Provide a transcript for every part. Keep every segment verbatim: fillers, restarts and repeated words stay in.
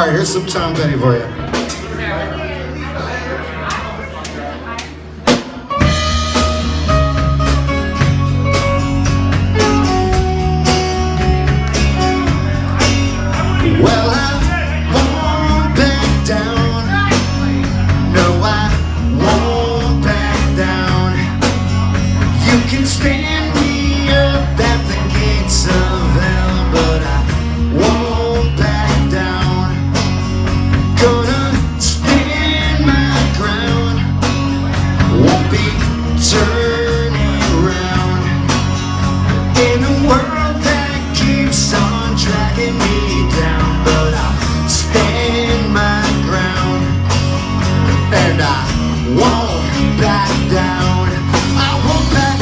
right, here's some Tom Petty for you. Well, I won't back down. No, I won't back down. You can stand me up at the gates of hell, but I won't back down. Gonna stand my ground. Won't be turning around in a world that keeps on dragging me down. But I stand my ground, and I won't back down. I won't back.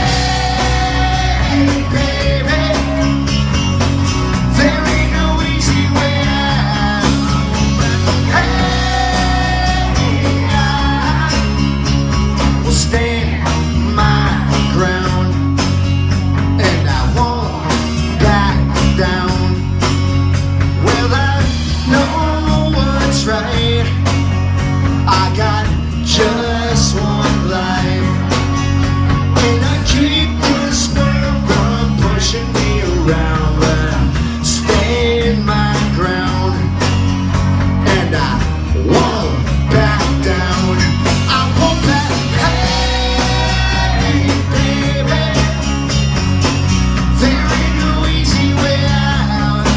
Hey, baby, there ain't no easy way out. Hey, I will stand my ground, and I won't back down. Well, I know what's right. I got just one life, and I keep this world from pushing me around. But I stand my ground, and I won't back down. I won't back. Hey, baby, there ain't no easy way out.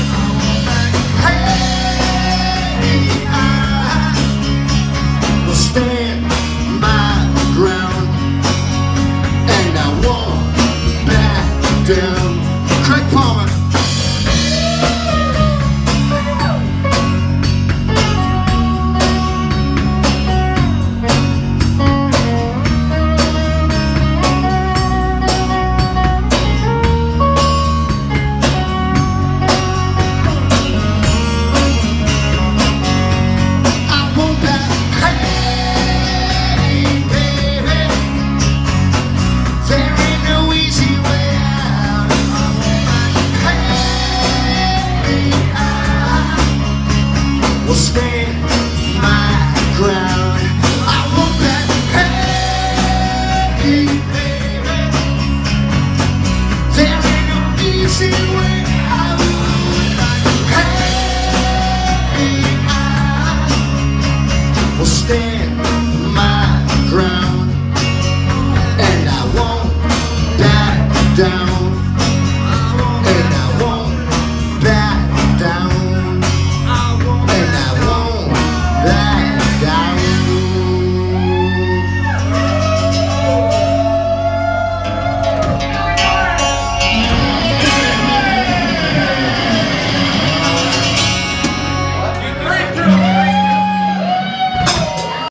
Hey, I will stand my ground, and I won't back down. Craig Palmer. I won't back. Hey, baby, there ain't no easy way out. Hey, I will stand